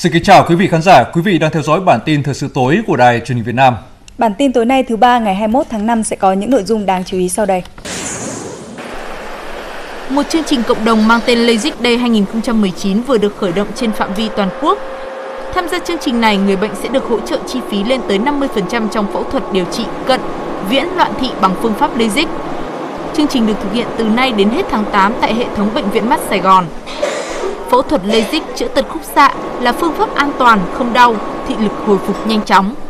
Xin kính chào quý vị khán giả, quý vị đang theo dõi bản tin thời sự tối của Đài Truyền hình Việt Nam. Bản tin tối nay thứ ba ngày 21 tháng 5 sẽ có những nội dung đáng chú ý sau đây. Một chương trình cộng đồng mang tên LASIK Day 2019 vừa được khởi động trên phạm vi toàn quốc. Tham gia chương trình này, người bệnh sẽ được hỗ trợ chi phí lên tới 50% trong phẫu thuật điều trị cận, viễn loạn thị bằng phương pháp LASIK. Chương trình được thực hiện từ nay đến hết tháng 8 tại hệ thống Bệnh viện Mắt Sài Gòn. Phẫu thuật LASIK chữa tật khúc xạ là phương pháp an toàn, không đau, thị lực hồi phục nhanh chóng.